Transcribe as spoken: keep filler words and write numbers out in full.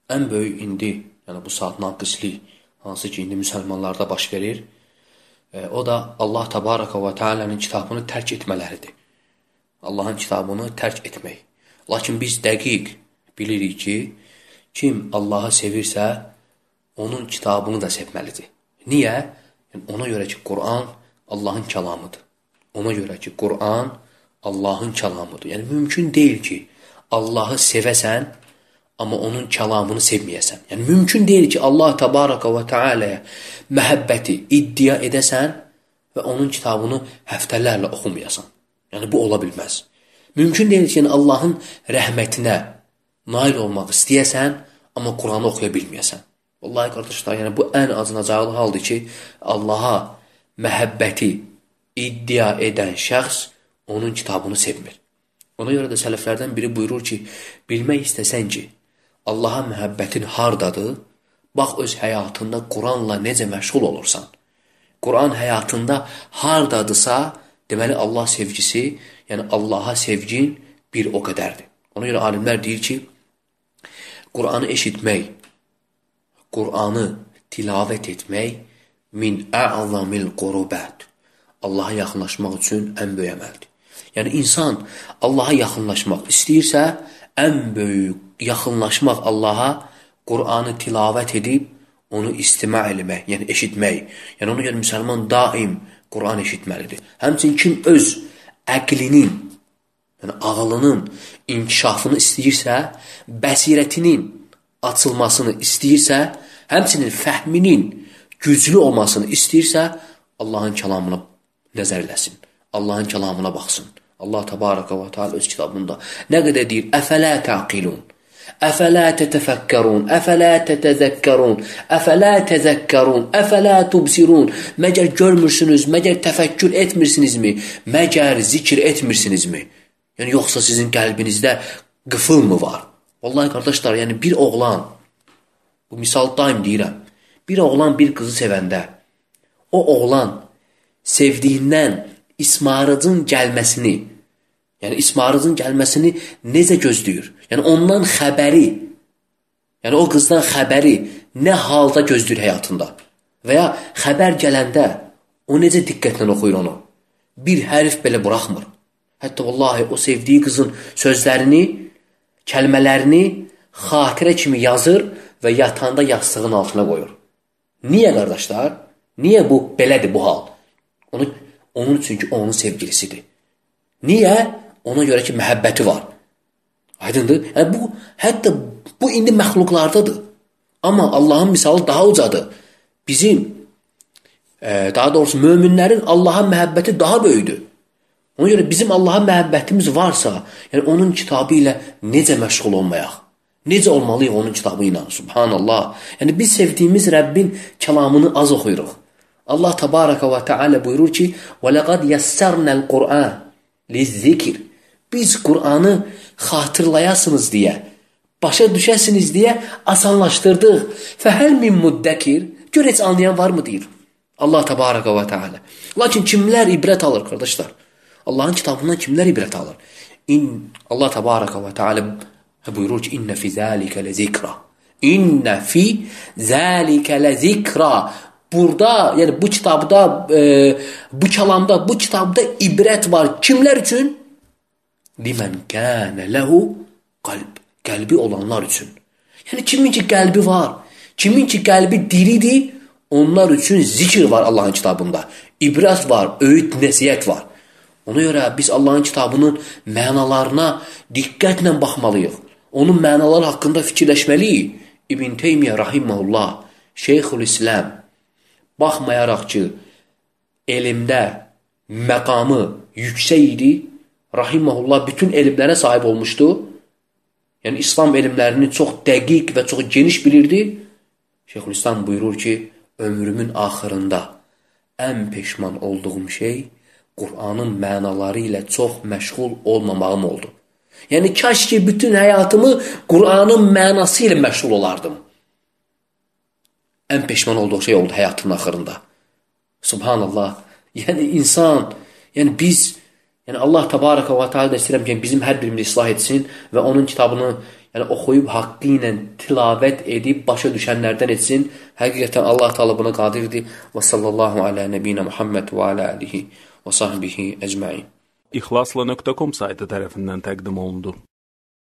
ən böyük indi, yəni bu saat naqislik, hansı ki, indi müsəlmanlarda baş verir, e, o da Allah Təbaraka və Teala'nın kitabını tərk etmələridir. Allahın kitabını tərk etmək. Lakin biz dəqiq bilirik ki, kim Allahı sevirsə, onun kitabını da sevməlidir. Niyə? Yəni, ona görə ki, Quran Allahın kəlamıdır. Ona görə ki, Quran Allahın kəlamıdır. Yəni, mümkün deyil ki, Allahı sevəsən, amma onun kəlamını sevməyəsən. Yəni, mümkün deyil ki, Allah Təbaraka və Teala'ya məhəbbəti iddia edəsən və onun kitabını həftələrlə oxumayasan. Yəni, bu ola bilməz. Mümkün deyil ki, yəni, Allahın rəhmətinə nail olmaq istəyəsən, amma Quranı oxuya bilməyəsən. Vallahi, qardaşlar, yəni, bu ən acınacaqlı haldır ki, Allaha məhəbbəti iddia edən şəxs onun kitabını sevmir. Ona görə də sələflərdən biri buyurur ki, bilmək istəsən ki, Allaha məhəbbətin hardadır, bax öz həyatında Quranla necə məşğul olursan. Quran həyatında hardadırsa, deməli Allah sevgisi, yəni Allaha sevgin bir o qədərdir. Ona görə alimlər deyir ki, Quranı eşitmək, Quranı tilavət etmək min ə'zamil qurubət. Allaha yaxınlaşmaq üçün ən böyük əməldir. Yəni, insan Allaha yaxınlaşmaq istəyirsə, ən böyük yaxınlaşmaq Allaha Quranı tilavət edib, onu istima eləmək, yəni eşitmək. Yəni, ona görə müsəlman daim Quran eşitməlidir. Həmçin kim öz əqlinin, yəni ağlının inkişafını istəyirsə, bəsirətinin açılmasını istəyirsə, həmçinin fəhminin güclü olmasını istəyirsə, Allahın kəlamına nəzər eləsin. Allahın kəlamına baxsın. Allah Təbaraka və Teala öz kitabında nə qədər deyir? Əfələ təqilun, əfələ tətəfəkkərun, əfələ tətəzəkkərun, əfələ təzəkkərun, əfələ tubsirun. Məgər görmürsünüz, məgər təfəkkür etmirsinizmi, məgər zikr etmirsinizmi? Yəni, yoxsa sizin qəlbinizdə qıfıl mı var? Vallahi, qardaşlar, yəni bir oğlan, bu misal daim deyirəm, bir oğlan bir qızı sevəndə, o oğlan sevdiyindən ismarıcın gəlməsini, yəni ismarıcın gəlməsini necə gözləyir? Yəni ondan xəbəri, yəni o qızdan xəbəri nə halda gözləyir həyatında? Və ya xəbər gələndə o necə diqqətlə oxuyur onu? Bir hərf belə buraxmır. Hətta vallahi o sevdiyi qızın sözlərini, kəlmələrini xatirə kimi yazır və yatanda yastığın altına qoyur. Niyə, qardaşlar? Niyə bu belədir bu hal? Onu, onun üçün ki, onun sevgilisidir. Niyə? Ona görə ki, məhəbbəti var. Aydındır? Yəni, bu, hətta bu indi məxluqlardadır. Amma Allahın misalı daha ucadır. Bizim, e, daha doğrusu möminlərin Allaha məhəbbəti daha böyüdür. Ona görə bizim Allaha məhəbbətimiz varsa, yəni onun kitabı ilə necə məşğul olmayaq? Necə olmalıyıq onun kitabı ilə? Subhanallah. Yəni biz sevdiyimiz Rəbbin kəlamını az oxuyuruq. Allah Təbaraka və Teala buyurur ki, وَلَقَدْ يَسَّرْنَا الْقُرْآنِ لِلذِّكِرِ. Biz Qur'anı xatırlayasınız deyə, başa düşəsiniz deyə asanlaşdırdıq. فَهَلْ مِنْ مُدَّكِرِ. Gör, heç anlayan var mı deyir Allah Təbaraka və Teala. Lakin kimlər ibrət alır, qardaşlar? Allahın kitabından kimlər ibrət alır? İn, Allah Təbaraka və Teala buyurur ki, İnnə fi zəlikə ləzikra. İnnə fi zəlikə ləzikra. Burada, yəni bu kitabda, e, bu kəlamda, bu kitabda ibrət var. Kimlər üçün? Limən kənə ləhu qalb. Qəlbi olanlar üçün. Yəni kimin ki qəlbi var, kimin ki qəlbi diridir, onlar üçün zikr var Allahın kitabında. İbrət var, öyüd, nəsiyyət var. Ona görə biz Allahın kitabının mənalarına diqqətlə baxmalıyıq. Onun mənaları haqqında fikirləşməliyik. İbn Teymiyyə rahiməhullah, Şeyxülislam, baxmayaraq ki, elmdə məqamı yüksək idi, rahiməhullah bütün elmlərə sahib olmuşdu. Yəni, İslam elmlərini çox dəqiq və çox geniş bilirdi. Şeyxülislam buyurur ki, ömrümün axırında ən peşman olduğum şey Qur'anın mənaları ilə çox məşğul olmamağım oldu. Yəni, kaş ki, bütün həyatımı Qur'anın mənası ilə məşğul olardım. Ən peşman olduğu şey oldu həyatının axırında. Subhanallah. Yəni, insan, yəni biz, Yəni Allah təbaraka və təala da istəyirəm ki, bizim hər birimizi islah etsin və onun kitabını yəni oxuyub haqqı ilə tilavət edib başa düşənlərdən etsin. Həqiqətən Allah Teala buna qadirdir. Və sallallahu alə nəbiyinə Muhammed və alə alihi və sahbihi ecmaîn. İxlasla nöqtə com saytı tərəfindən təqdim olundu.